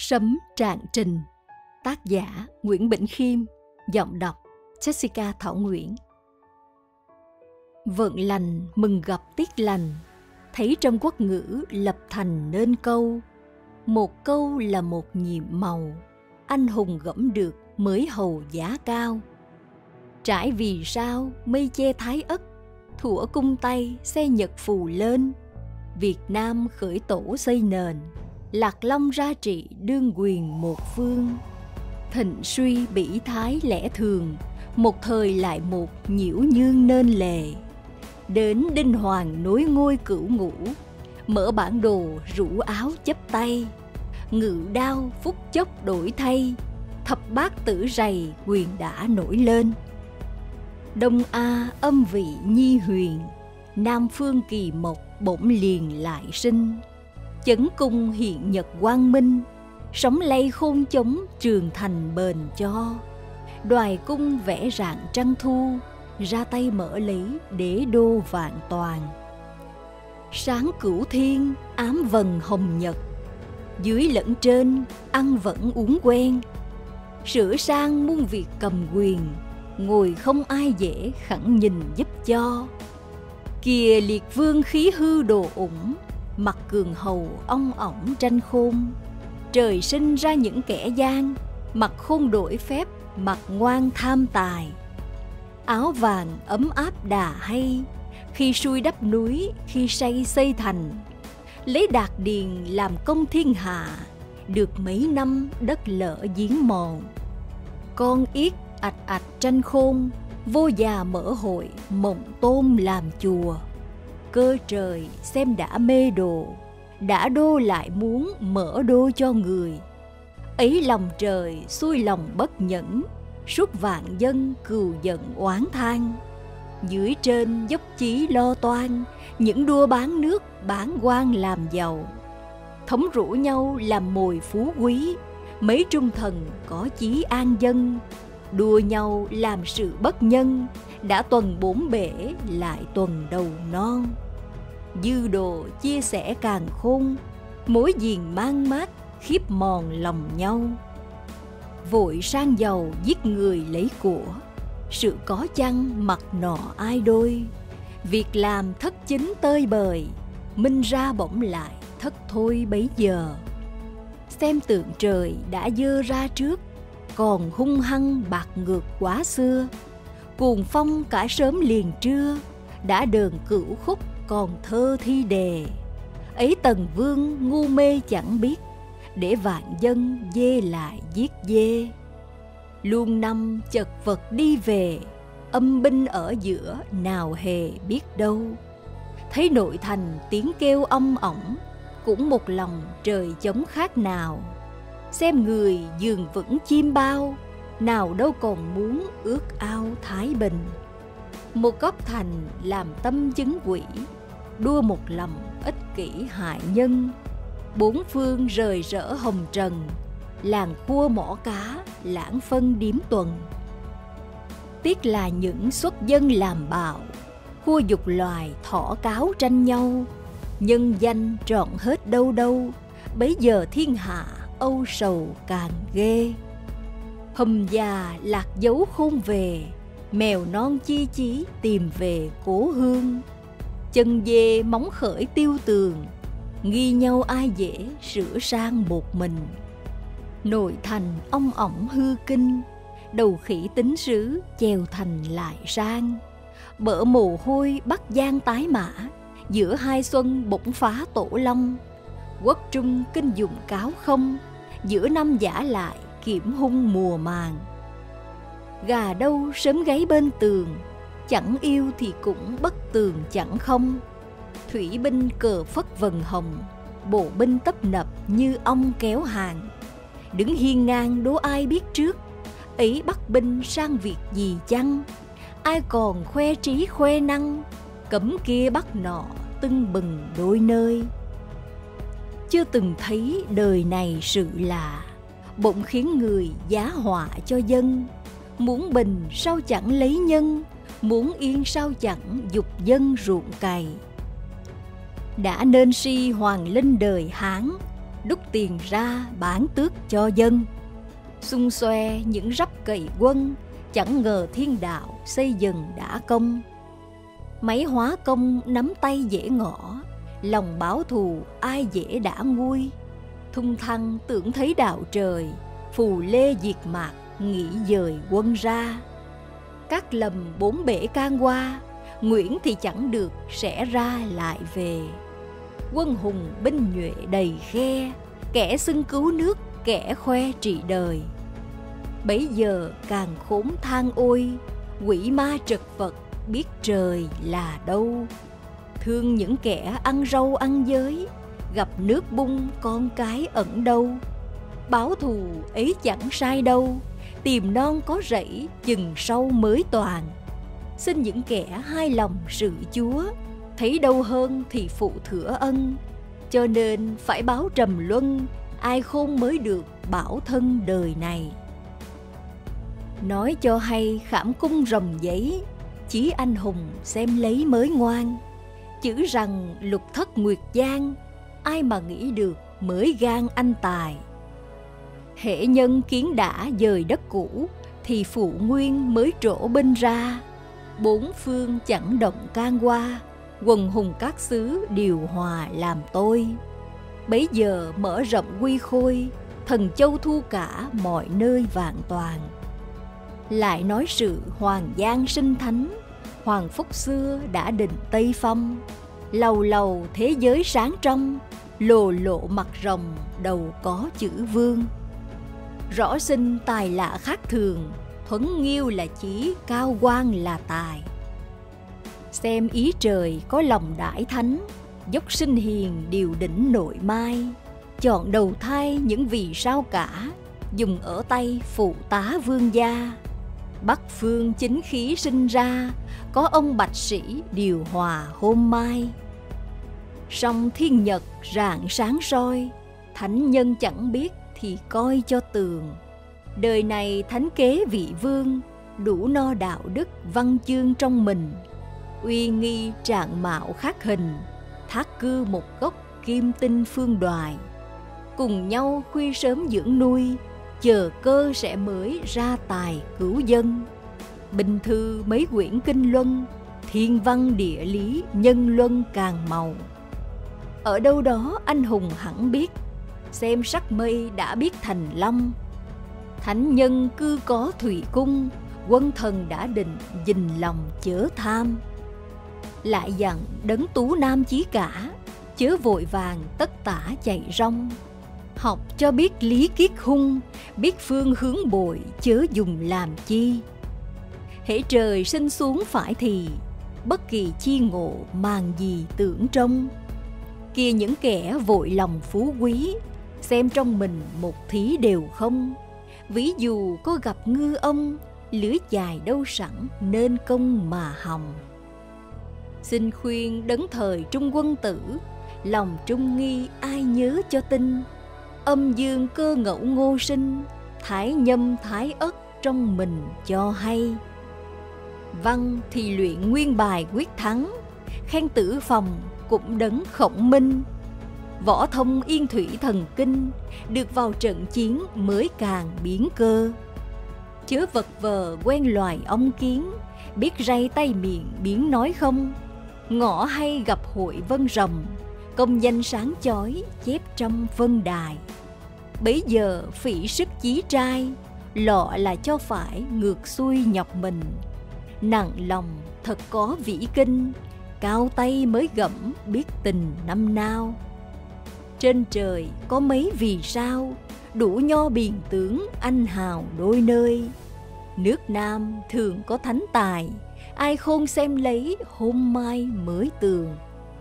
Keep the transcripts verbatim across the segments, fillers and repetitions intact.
Sấm Trạng Trình. Tác giả Nguyễn Bỉnh Khiêm. Giọng đọc Jessica Thảo Nguyễn. Vận lành mừng gặp tiết lành, thấy trong quốc ngữ lập thành nên câu. Một câu là một nhiệm màu, anh hùng gẫm được mới hầu giá cao. Trải vì sao mây che thái ất, thủa cung tay xây nhật phù lên. Việt Nam khởi tổ xây nền, Lạc Long ra trị đương quyền một phương. Thịnh suy bỉ thái lẽ thường, một thời lại một nhiễu nhương nên lề. Đến Đinh Hoàng nối ngôi cửu ngũ, mở bản đồ rủ áo chấp tay. Ngự đao phút chốc đổi thay, thập bát tử rầy quyền đã nổi lên. Đông A âm vị nhi huyền, Nam phương kỳ mộc bỗng liền lại sinh. Chấn cung hiện nhật quang minh, sóng lay khôn chống trường thành bền cho. Đoài cung vẽ rạng trăng thu, ra tay mở lấy đế đô vạn toàn. Sáng cửu thiên ám vần hồng nhật, dưới lẫn trên ăn vẫn uống quen. Sửa sang muôn việc cầm quyền, ngồi không ai dễ khẳng nhìn giúp cho. Kìa liệt vương khí hư đồ ủng, mặt cường hầu ong ỏng tranh khôn. Trời sinh ra những kẻ gian, mặt khôn đổi phép, mặt ngoan tham tài. Áo vàng ấm áp đà hay, khi xuôi đắp núi, khi say xây thành. Lấy Đạt Điền làm công thiên hạ, được mấy năm đất lở giếng mòn. Con yết ạch ạch tranh khôn, vô già mở hội mộng tôn làm chùa. Cơ trời xem đã mê đồ, đã đô lại muốn mở đô cho người. Ấy lòng trời xuôi lòng bất nhẫn, suốt vạn dân cừu giận oán than. Dưới trên dốc chí lo toan, những đua bán nước bán quan làm giàu. Thống rủ nhau làm mồi phú quý, mấy trung thần có chí an dân. Đua nhau làm sự bất nhân, đã tuần bốn bể lại tuần đầu non. Dư đồ chia sẻ càng khôn, mối giềng mang mát khiếp mòn lòng nhau. Vội sang giàu giết người lấy của, sự có chăng mặt nọ ai đôi. Việc làm thất chính tơi bời, minh ra bỗng lại thất thôi bấy giờ. Xem tượng trời đã dơ ra trước, còn hung hăng bạc ngược quá xưa. Cuồng phong cả sớm liền trưa, đã đờn cửu khúc còn thơ thi đề. Ấy Tần Vương ngu mê chẳng biết, để vạn dân dê lại giết dê. Luôn năm chật vật đi về, âm binh ở giữa nào hề biết đâu. Thấy nội thành tiếng kêu ong ỏng, cũng một lòng trời chống khác nào. Xem người giường vững chim bao, nào đâu còn muốn ước ao thái bình. Một góc thành làm tâm chứng quỷ, đua một lòng ích kỷ hại nhân. Bốn phương rời rỡ hồng trần, làng cua mỏ cá lãng phân điếm tuần. Tiếc là những xuất dân làm bạo, khua dục loài thỏ cáo tranh nhau. Nhân danh trọn hết đâu đâu, bấy giờ thiên hạ âu sầu càng ghê. Hùm già lạc dấu khôn về, mèo non chi chí tìm về cố hương. Chân dê móng khởi tiêu tường, nghi nhau ai dễ sửa sang một mình. Nội thành ong ỏng hư kinh, đầu khỉ tính sứ chèo thành lại sang. Bỡ mồ hôi Bắc Giang tái mã, giữa hai xuân bỗng phá tổ long. Quốc trung kinh dụng cáo không, giữa năm giả lại kiểm hung mùa màng. Gà đâu sớm gáy bên tường, chẳng yêu thì cũng bất tường chẳng không. Thủy binh cờ phất vần hồng, bộ binh tấp nập như ong kéo hàng. Đứng hiên ngang đố ai biết trước, ấy bắt binh sang việc gì chăng. Ai còn khoe trí khoe năng, cấm kia bắt nọ tưng bừng đôi nơi. Chưa từng thấy đời này sự lạ, bỗng khiến người giá họa cho dân. Muốn bình sao chẳng lấy nhân, muốn yên sao chẳng dục dân ruộng cày. Đã nên si hoàng linh đời Hán, đúc tiền ra bán tước cho dân. Xung xoe những rắp cày quân, chẳng ngờ thiên đạo xây dần đã công. Mấy hóa công nắm tay dễ ngỏ, lòng báo thù ai dễ đã nguôi. Thung thăng tưởng thấy đạo trời, phù lê diệt mạc nghĩ dời quân ra. Các lầm bốn bể can qua, Nguyễn thì chẳng được sẽ ra lại về. Quân hùng binh nhuệ đầy khe, kẻ xưng cứu nước, kẻ khoe trị đời. Bấy giờ càng khốn than ôi, quỷ ma trật vật biết trời là đâu. Thương những kẻ ăn rau ăn giới, gặp nước bung con cái ẩn đâu. Báo thù ấy chẳng sai đâu, tìm non có rẫy chừng sau mới toàn. Xin những kẻ hai lòng sự Chúa, thấy đâu hơn thì phụ thửa ân. Cho nên phải báo trầm luân, ai khôn mới được bảo thân đời này. Nói cho hay khảm cung rồng giấy, chí anh hùng xem lấy mới ngoan. Chữ rằng lục thất nguyệt giang, ai mà nghĩ được mới gan anh tài. Hễ nhân kiến đã dời đất cũ, thì phụ nguyên mới trổ binh ra. Bốn phương chẳng động can qua, quần hùng các xứ điều hòa làm tôi. Bấy giờ mở rộng quy khôi, thần châu thu cả mọi nơi vạn toàn. Lại nói sự Hoàng Giang sinh thánh, Hoàng Phúc xưa đã định Tây Phong. Lầu lầu thế giới sáng trong, lồ lộ mặt rồng đầu có chữ vương. Rõ sinh tài lạ khác thường, thuấn nghiêu là chí, cao quang là tài. Xem ý trời có lòng đãi thánh, dốc sinh hiền điều đỉnh nội mai. Chọn đầu thai những vì sao cả, dùng ở tay phụ tá vương gia. Bắc phương chính khí sinh ra, có ông bạch sĩ điều hòa hôm mai. Song thiên nhật rạng sáng soi, thánh nhân chẳng biết thì coi cho tường. Đời này thánh kế vị vương, đủ no đạo đức văn chương trong mình. Uy nghi trạng mạo khác hình, thác cư một gốc kim tinh phương đoài. Cùng nhau khuya sớm dưỡng nuôi, chờ cơ sẽ mới ra tài cứu dân. Bình thư mấy quyển kinh luân, thiên văn địa lý nhân luân càng màu. Ở đâu đó anh hùng hẳn biết, xem sắc mây đã biết thành long. Thánh nhân cư có thủy cung, quân thần đã định dình lòng chớ tham. Lại dặn đấng tú nam chí cả, chớ vội vàng tất tả chạy rong. Học cho biết lý kiết hung, biết phương hướng bội chớ dùng làm chi. Hễ trời sinh xuống phải thì, bất kỳ chi ngộ màng gì tưởng trông. Kia những kẻ vội lòng phú quý, xem trong mình một thí đều không. Ví dụ có gặp ngư ông, lưới dài đâu sẵn nên công mà hòng. Xin khuyên đấng thời trung quân tử, lòng trung nghi ai nhớ cho tinh. Âm dương cơ ngẫu ngô sinh, thái nhâm thái ất trong mình cho hay. Văn thì luyện nguyên bài quyết thắng, khen tử phòng cũng đấng khổng minh. Võ thông yên thủy thần kinh, được vào trận chiến mới càng biến cơ. Chớ vật vờ quen loài ong kiến, biết ray tay miệng biến nói không. Ngõ hay gặp hội vân rồng, công danh sáng chói chép trong vân đài. Bấy giờ phỉ sức chí trai, lọ là cho phải ngược xuôi nhọc mình. Nặng lòng thật có vĩ kinh, cao tay mới gẫm biết tình năm nao. Trên trời có mấy vì sao, đủ nho biền tướng anh hào đôi nơi. Nước Nam thường có thánh tài, ai khôn xem lấy hôm mai mới tường.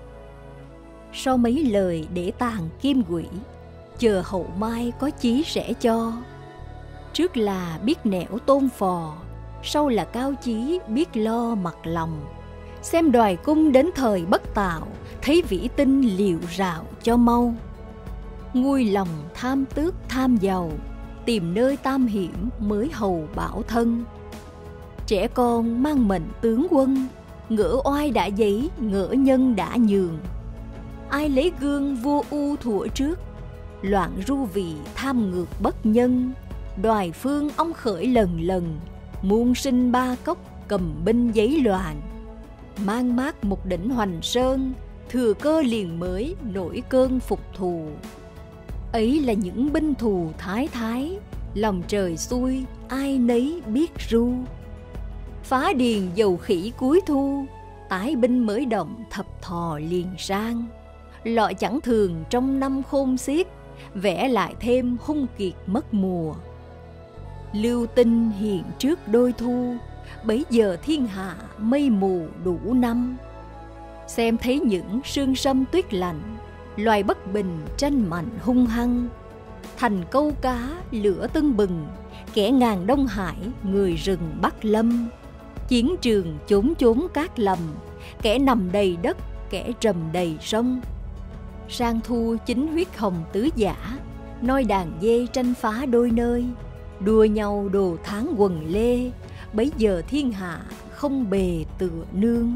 Sau mấy lời để tàn kim quỷ, chờ hậu mai có chí sẽ cho. Trước là biết nẻo tôn phò, sau là cao chí biết lo mặt lòng. Xem đoài cung đến thời bất tạo, thấy vĩ tinh liều rạo cho mau. Nguôi lòng tham tước tham giàu, tìm nơi tam hiểm mới hầu bảo thân. Trẻ con mang mệnh tướng quân, ngỡ oai đã giấy, ngỡ nhân đã nhường. Ai lấy gương vua U thuở trước, loạn ru vì tham ngược bất nhân. Đoài phương ông khởi lần lần, muôn sinh ba cốc cầm binh giấy loạn. Mang mát một đỉnh Hoành Sơn, thừa cơ liền mới nổi cơn phục thù. Ấy là những binh thù thái thái, lòng trời xuôi ai nấy biết ru. Phá điền dầu khỉ cuối thu, tái binh mới động thập thò liền sang. Lọ chẳng thường trong năm khôn xiết, vẽ lại thêm hung kiệt mất mùa. Lưu tinh hiện trước đôi thu, bấy giờ thiên hạ mây mù đủ năm. Xem thấy những sương sâm tuyết lạnh, loài bất bình tranh mạnh hung hăng. Thành câu cá lửa tưng bừng, kẻ ngàn Đông Hải người rừng Bắc Lâm. Chiến trường chốn chốn cát lầm, kẻ nằm đầy đất, kẻ trầm đầy sông. Sang thu chính huyết hồng tứ giả, noi đàn dê tranh phá đôi nơi. Đua nhau đồ tháng quần lê, bấy giờ thiên hạ không bề tựa nương.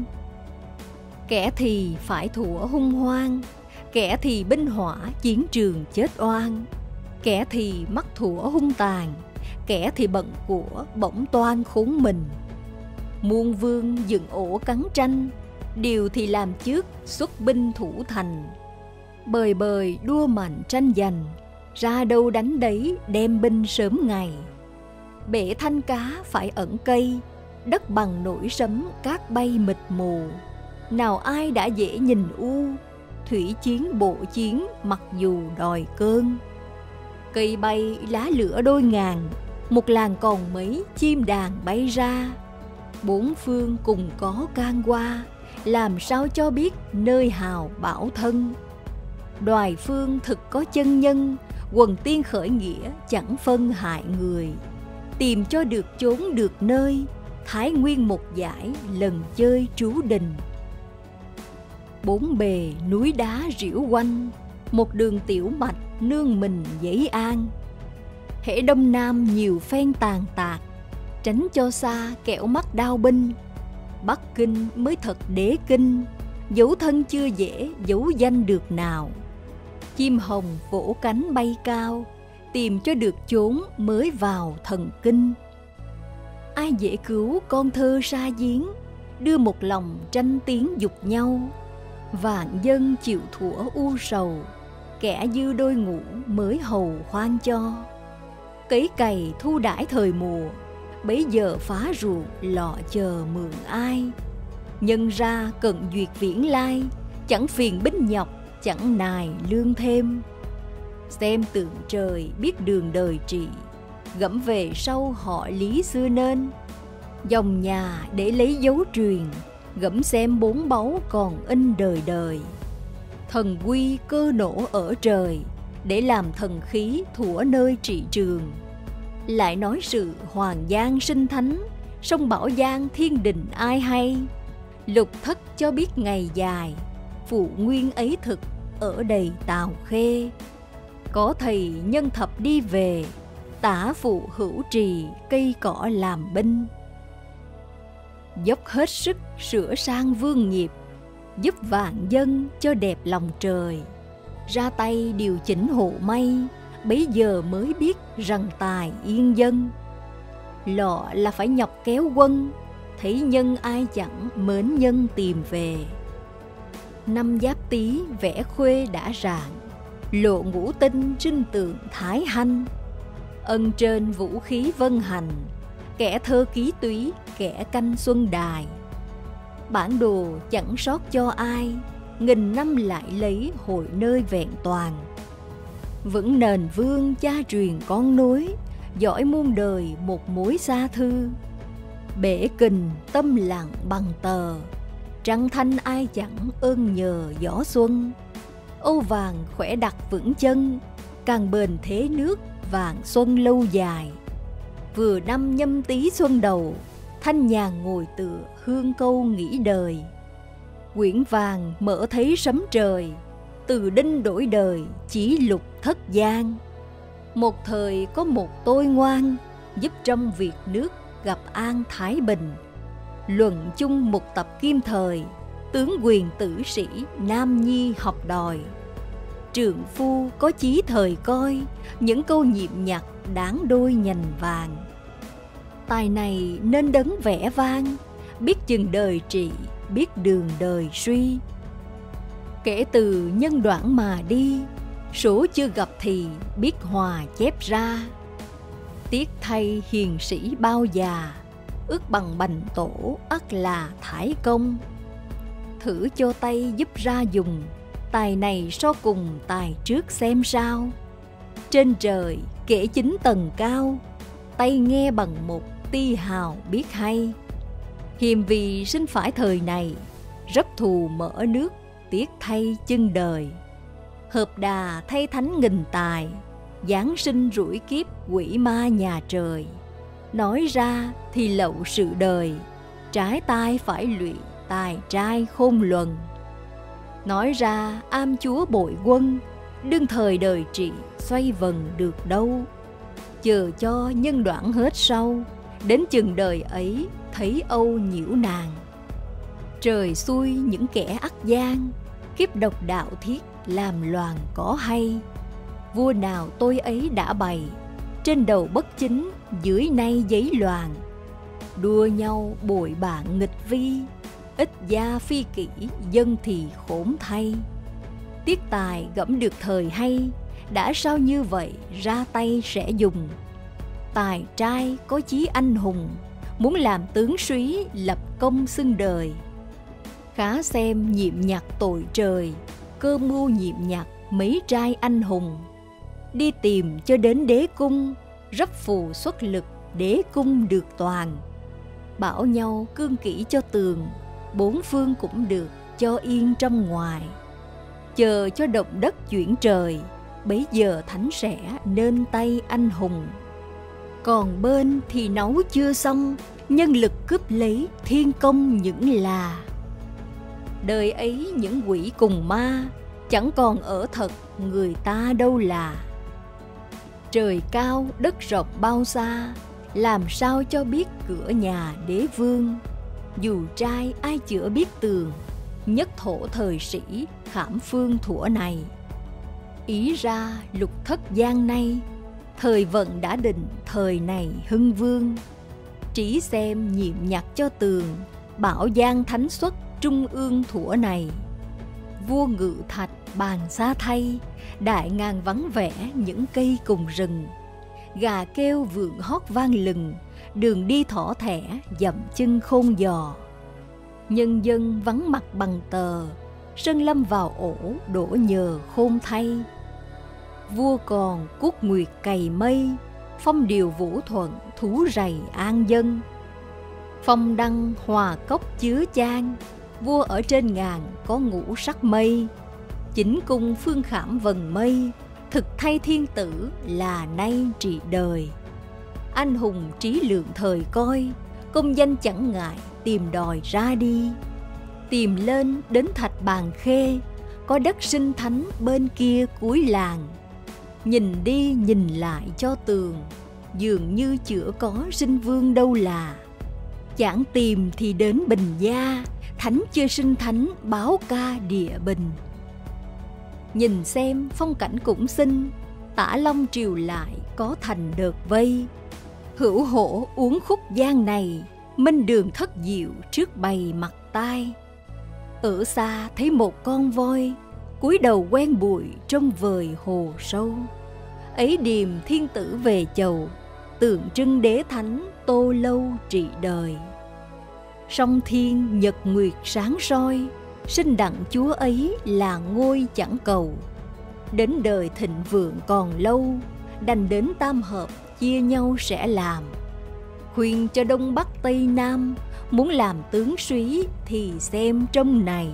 Kẻ thì phải thủa hung hoang, kẻ thì binh hỏa chiến trường chết oan. Kẻ thì mắc thủa hung tàn, kẻ thì bận của bỗng toan khốn mình. Muôn vương dựng ổ cắn tranh, điều thì làm trước xuất binh thủ thành. Bời bời đua mạnh tranh giành, ra đâu đánh đấy đem binh sớm ngày. Bể thanh cá phải ẩn cây, đất bằng nổi sấm cát bay mịt mù. Nào ai đã dễ nhìn u, thủy chiến bộ chiến mặc dù đòi cơn. Cây bay lá lửa đôi ngàn, một làng còn mấy chim đàn bay ra. Bốn phương cùng có can qua, làm sao cho biết nơi hào bảo thân. Đoài phương thực có chân nhân, quần tiên khởi nghĩa chẳng phân hại người. Tìm cho được chốn được nơi, Thái Nguyên một giải lần chơi trú đình. Bốn bề núi đá riễu quanh, một đường tiểu mạch nương mình dễ an. Hễ đông nam nhiều phen tàn tạc, tránh cho xa kẻo mắc đao binh. Bắc Kinh mới thật đế kinh, dấu thân chưa dễ dấu danh được nào. Chim hồng vỗ cánh bay cao, tìm cho được chốn mới vào thần kinh. Ai dễ cứu con thơ sa giếng, đưa một lòng tranh tiếng dục nhau. Vạn dân chịu thủa u sầu, kẻ dư đôi ngũ mới hầu khoan cho. Cấy cày thu đãi thời mùa, bấy giờ phá ruộng lọ chờ mượn ai. Nhân ra cận duyệt viễn lai, chẳng phiền binh nhọc, chẳng nài lương thêm. Xem tượng trời biết đường đời trị, gẫm về sau họ Lý xưa nên. Dòng nhà để lấy dấu truyền, gẫm xem bốn báu còn in đời đời. Thần quy cơ nổ ở trời, để làm thần khí thủa nơi trị trường. Lại nói sự hoàng giang sinh thánh, sông Bảo Giang thiên đình ai hay. Lục thất cho biết ngày dài, phụ nguyên ấy thực ở đầy Tào Khê. Có thầy nhân thập đi về, tả phụ hữu trì cây cỏ làm binh. Dốc hết sức sửa sang vương nghiệp, giúp vạn dân cho đẹp lòng trời. Ra tay điều chỉnh hộ mây, bấy giờ mới biết rằng tài yên dân. Lọ là phải nhọc kéo quân, thấy nhân ai chẳng mến nhân tìm về. Năm Giáp Tý vẽ khuê đã rạng, lộ ngũ tinh trinh tượng thái hanh. Ân trên vũ khí vân hành, kẻ thơ ký túy, kẻ canh xuân đài. Bản đồ chẳng sót cho ai, nghìn năm lại lấy hội nơi vẹn toàn. Vững nền vương cha truyền con nối, giỏi muôn đời một mối xa thư. Bể kình tâm lặng bằng tờ, trăng thanh ai chẳng ơn nhờ gió xuân. Âu vàng khỏe đặt vững chân, càng bền thế nước vàng xuân lâu dài. Vừa năm Nhâm Tý xuân đầu, thanh nhàn ngồi tựa hương câu nghĩ đời. Quyển vàng mở thấy sấm trời, từ đinh đổi đời chỉ lục thất gian. Một thời có một tôi ngoan, giúp trong việc nước gặp an thái bình. Luận chung một tập kim thời, tướng quyền tử sĩ nam nhi học đòi. trượng phu có chí thời coi, những câu nhiệm nhặt đáng đôi nhành vàng. Tài này nên đấng vẻ vang, biết chừng đời trị, biết đường đời suy. Kể từ nhân đoạn mà đi, số chưa gặp thì biết hòa chép ra. Tiếc thay hiền sĩ bao già, ước bằng bành tổ ắt là thải công. Thử cho tay giúp ra dùng, tài này so cùng tài trước xem sao. Trên trời kể chín tầng cao, tay nghe bằng một ti hào biết hay. Hiềm vì sinh phải thời này, rất thù mở nước, tiếc thay chân đời. Hợp đà thay thánh nghìn tài, giáng sinh rủi kiếp quỷ ma nhà trời. Nói ra thì lậu sự đời, trái tai phải lụy tài trai khôn luân. Nói ra am chúa bội quân, đương thời đời trị xoay vần được đâu. Chờ cho nhân đoạn hết sau, đến chừng đời ấy thấy âu nhiễu nàng. Trời xui những kẻ ắt gian, kiếp độc đạo thiết làm loạn có hay. Vua nào tôi ấy đã bày, trên đầu bất chính dưới nay giấy loạn. Đua nhau bội bạn nghịch vi, ít gia phi kỷ dân thì khốn thay. Tiếc tài gẫm được thời hay, đã sao như vậy ra tay sẽ dùng. Tài trai có chí anh hùng, muốn làm tướng súy lập công xưng đời. Khá xem nhiệm nhặt tội trời, cơ mưu nhiệm nhặt mấy trai anh hùng. Đi tìm cho đến đế cung, rấp phù xuất lực đế cung được toàn. Bảo nhau cương kỹ cho tường, bốn phương cũng được cho yên trong ngoài. Chờ cho động đất chuyển trời, bấy giờ thánh sẽ nên tay anh hùng. Còn bên thì nấu chưa xong, nhân lực cướp lấy thiên công những là. Đời ấy những quỷ cùng ma, chẳng còn ở thật người ta đâu là. Trời cao đất rộng bao xa, làm sao cho biết cửa nhà đế vương. Dù trai ai chữa biết tường, nhất thổ thời sĩ khảm phương thuở này. Ý ra lục thất gian nay, thời vận đã định thời này hưng vương. Trí xem nhiệm nhặt cho tường, bảo giang thánh xuất trung ương thuở này. Vua ngự thạch bàn xa thay, đại ngàn vắng vẻ những cây cùng rừng. Gà kêu vượn hót vang lừng, đường đi thỏ thẻ dậm chân khôn dò. Nhân dân vắng mặt bằng tờ, sơn lâm vào ổ đổ nhờ khôn thay. Vua còn cút nguyệt cày mây, phong điều vũ thuận thú rầy an dân. Phong đăng hòa cốc chứa chan, vua ở trên ngàn có ngũ sắc mây. Chính cung phương khảm vần mây, thực thay thiên tử là nay trị đời. Anh hùng trí lượng thời coi, công danh chẳng ngại tìm đòi ra đi. Tìm lên đến thạch bàn khê, có đất sinh thánh bên kia cuối làng. Nhìn đi nhìn lại cho tường, dường như chữa có sinh vương đâu là. Chẳng tìm thì đến Bình Gia, thánh chưa sinh thánh báo ca địa bình. Nhìn xem phong cảnh cũng xinh, Tả Long triều lại có thành đợt vây. Hữu hổ uống khúc giang này, minh đường thất diệu trước bày mặt tai. Ở xa thấy một con voi, cúi đầu quen bụi trong vời hồ sâu. Ấy điềm thiên tử về chầu, tượng trưng đế thánh tô lâu trị đời. Song thiên nhật nguyệt sáng soi, sinh đặng chúa ấy là ngôi chẳng cầu. Đến đời thịnh vượng còn lâu, đành đến tam hợp chia nhau sẽ làm. Khuyên cho đông bắc tây nam, muốn làm tướng súy thì xem trong này.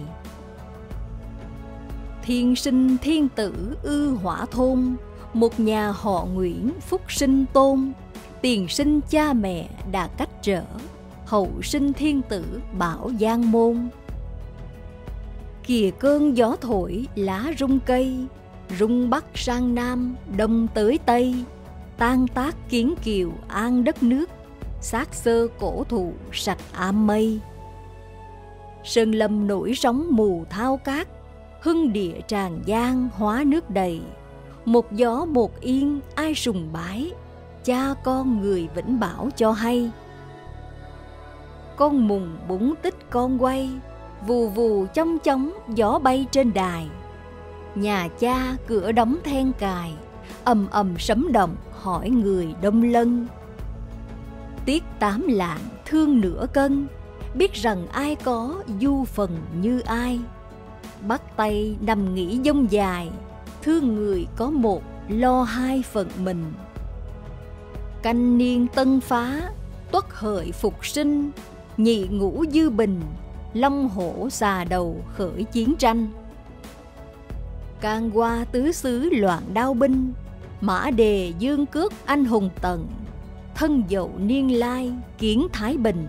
Thiên sinh thiên tử ư hỏa thôn, một nhà họ Nguyễn phúc sinh tôn. Tiền sinh cha mẹ đã cách trở, hậu sinh thiên tử bảo giang môn. Kìa cơn gió thổi lá rung cây, rung bắc sang nam đông tới tây. Tan tác kiến kiều an đất nước, xác xơ cổ thụ sạch ám mây. Sơn lâm nổi sóng mù thao cát, hưng địa Tràng Giang hóa nước đầy. Một gió một yên ai sùng bái, cha con người Vĩnh Bảo cho hay. Con mùng búng tích con quay, vù vù chong chóng gió bay trên đài. Nhà cha cửa đóng then cài, ầm ầm sấm động hỏi người Đông Lân. Tiếc tám lạng thương nửa cân, biết rằng ai có du phần như ai. Bắt tay nằm nghỉ dông dài, thương người có một lo hai phận mình. Canh niên tân phá, tuất hợi phục sinh, nhị ngũ dư bình, long hổ xà đầu khởi chiến tranh. Can qua tứ xứ loạn đao binh, mã đề dương cước anh hùng tần, thân dậu niên lai kiến Thái Bình.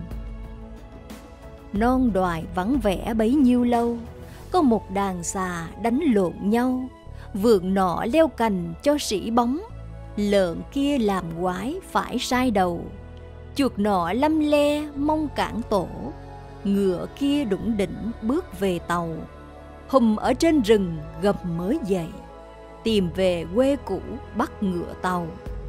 Non đoài vắng vẻ bấy nhiêu lâu, có một đàn xà đánh lộn nhau. Vượn nọ leo cành cho sĩ bóng, lợn kia làm quái phải sai đầu. Chuột nọ lăm le mong cản tổ, ngựa kia đủng đỉnh bước về tàu. Hùng ở trên rừng gầm mới dậy, tìm về quê cũ bắt ngựa tàu.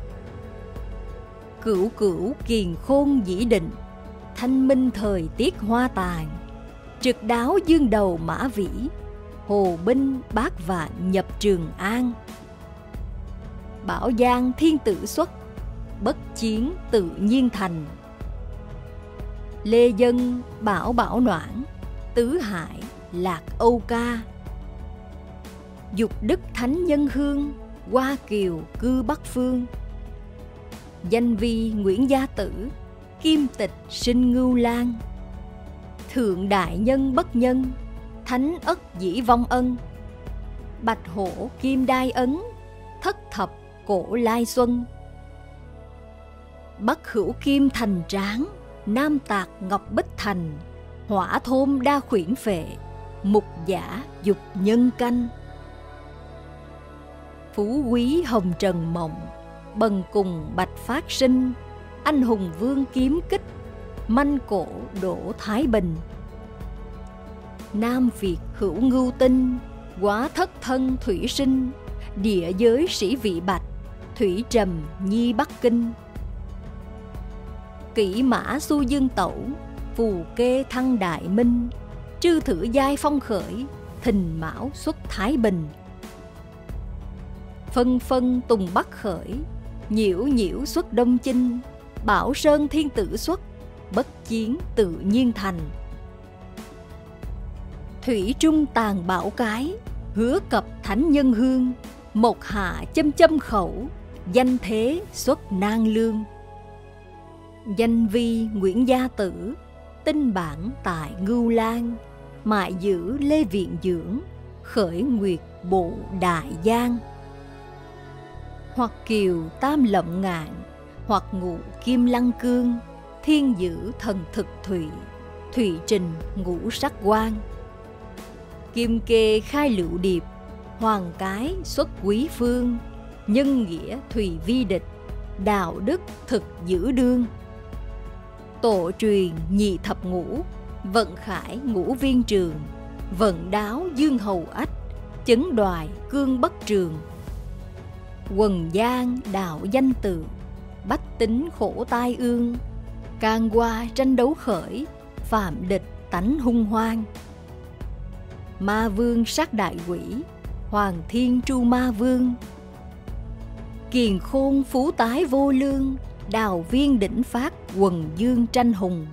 Cửu cửu kiền khôn dĩ định, thanh minh thời tiết hoa tàn. Trực đáo dương đầu mã vĩ, hồ binh bát vạn nhập Trường An. Bảo giang thiên tử xuất, bất chiến tự nhiên thành. Lê dân bảo bảo noãn, tứ hải lạc Âu ca. Dục đức thánh nhân hương, Hoa kiều cư Bắc phương. Danh vi Nguyễn Gia Tử, kim tịch sinh Ngưu Lang. Thượng đại nhân bất nhân, thánh ất dĩ vong ân. Bạch hổ kim đai ấn, thất thập cổ lai xuân. Bắc hữu kim thành tráng, nam tạc ngọc bích thành. Hỏa thôn đa khuyển phệ, mục giả dục nhân canh. Phú quý hồng trần mộng, bần cùng bạch phát sinh. Anh hùng vương kiếm kích, manh cổ đổ Thái Bình. Nam Việt hữu ngưu tinh, quá thất thân thủy sinh. Địa giới sĩ vị bạch, thủy trầm nhi Bắc Kinh. Kỷ mã su dương tẩu, phù kê thăng đại minh. Trư thử giai phong khởi, thìn mão xuất Thái Bình. Phân phân tùng bắc khởi, nhiễu nhiễu xuất Đông Chinh. Bảo sơn thiên tử xuất, bất chiến tự nhiên thành. Thủy trung tàn bảo cái, hứa cập thánh nhân hương. Một hạ châm châm khẩu, danh thế xuất Nan Lương. Danh vi Nguyễn Gia Tử, tinh bản tại Ngưu Lang. Mại giữ Lê Viện Dưỡng, khởi nguyệt bộ Đại Giang. Hoặc kiều tam lộng ngạn, hoặc ngụ kim lăng cương. Thiên giữ thần thực thủy, thủy trình ngũ sắc quan. Kim kê khai lựu điệp, hoàng cái xuất quý phương. Nhân nghĩa thùy vi địch, đạo đức thực giữ đương. Tổ truyền nhị thập ngũ, vận khải ngũ viên trường. Vận đáo dương hầu ách, chấn đoài cương bất trường. Quần giang đạo danh từ, bách tính khổ tai ương. Can qua tranh đấu khởi, phạm địch tánh hung hoang. Ma vương sát đại quỷ, hoàng thiên tru ma vương. Kiền khôn phú tái vô lương, đào viên đỉnh phát quần dương tranh hùng.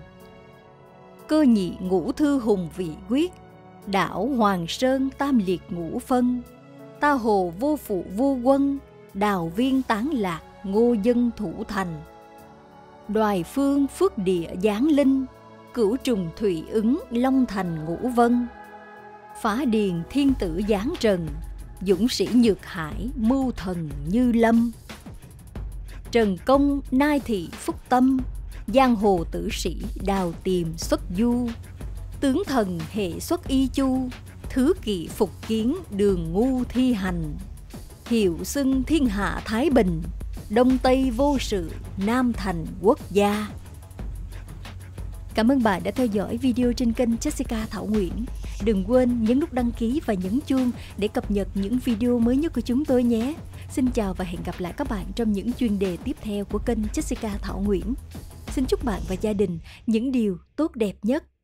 Cơ nhị ngũ thư hùng vị quyết, đảo Hoàng Sơn tam liệt ngũ phân. Ta hồ vô phụ vô quân, đào viên tán lạc ngô dân thủ thành. Đoài phương phước địa giáng linh, cửu trùng thủy ứng long thành ngũ vân. Phá điền thiên tử giáng trần, dũng sĩ nhược hải mưu thần như lâm. Trần công nai thị phúc tâm, giang hồ tử sĩ đào tìm xuất du. Tướng thần hệ xuất y chu, thứ kỵ phục kiến đường ngu thi hành. Hiệu xưng thiên hạ thái bình, đông tây vô sự nam thành quốc gia. Cảm ơn bạn đã theo dõi video trên kênh Jessica Thảo Nguyễn. Đừng quên nhấn nút đăng ký và nhấn chuông để cập nhật những video mới nhất của chúng tôi nhé. Xin chào và hẹn gặp lại các bạn trong những chuyên đề tiếp theo của kênh Jessica Thảo Nguyễn. Xin chúc bạn và gia đình những điều tốt đẹp nhất.